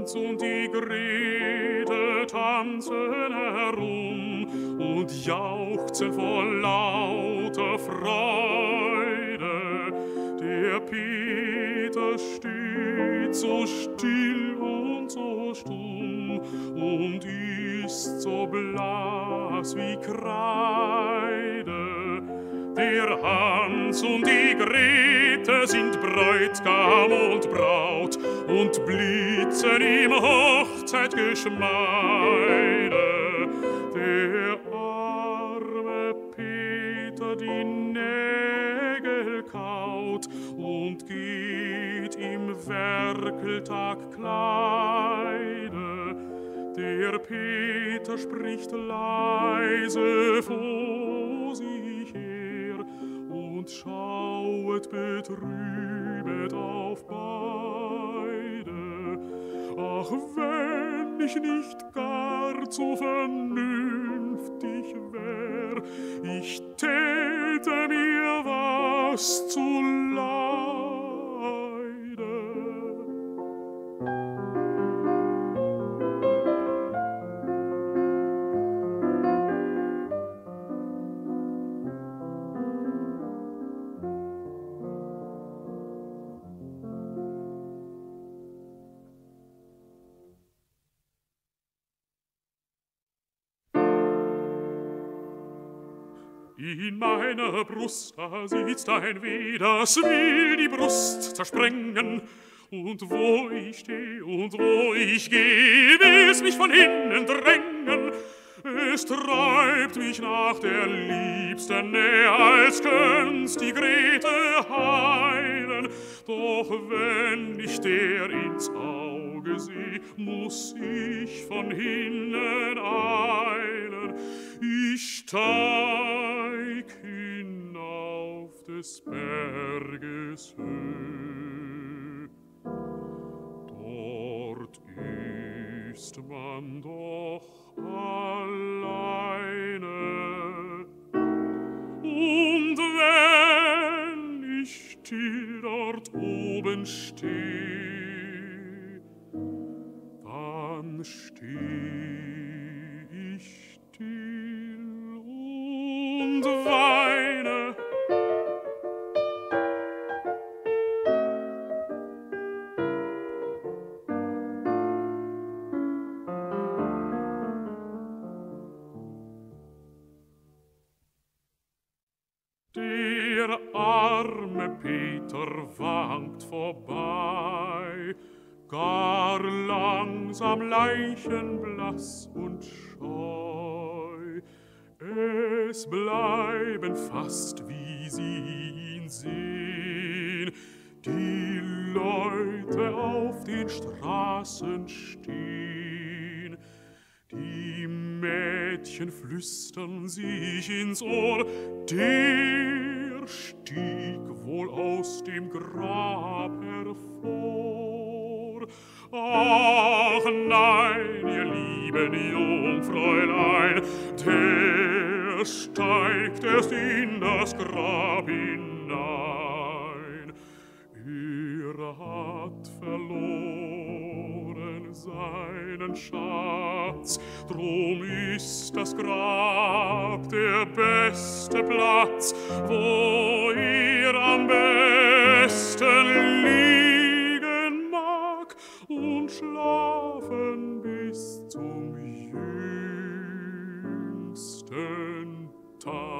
Hans und die Gretel tanzen herum und jauchzen vor lauter Freude. Der Peter steht so still und so stumm und ist so blass wie Kreide. Der Hans und die Grete sind Bräutigam und Braut und blitzen im Hochzeitgeschmeide. Der arme Peter die Nägel kaut und geht im Werkeltagkleide. Der Peter spricht leise vor sich her und schauet betrübet auf beide. Ach, wenn ich nicht gar zu vernünftig wär, ich täte mir was zu Leide. In meiner Brust, da sitzt ein Weh, das will die Brust zersprengen. Und wo ich steh und wo ich geh, will's mich von hinnen drängen. Es treibt mich nach der Liebsten näher, als könnt's die Grete heilen. Doch wenn ich der ins Auge seh, muss ich von hinnen eilen. Ich steig hinauf des Berges Höhe. Dort ist man doch alleine. Und wenn ich still dort oben steh, dann steh ich still und weine. Der arme Peter wankt vorbei, gar langsam leichenblass und scheu. Es bleiben fast, wie sie ihn sehn, die Leute auf den Straßen stehn. Die Mädchen flüstern sich ins Ohr, der stieg wohl aus dem Grab hervor. Ach nein, ihr lieben Jungfräulein, der steigt erst in das Grab hinein. Er hat verloren seinen Schatz, drum ist das Grab der beste Platz, wo er am besten liegen mag und schlafen bis zum jüngsten Tag.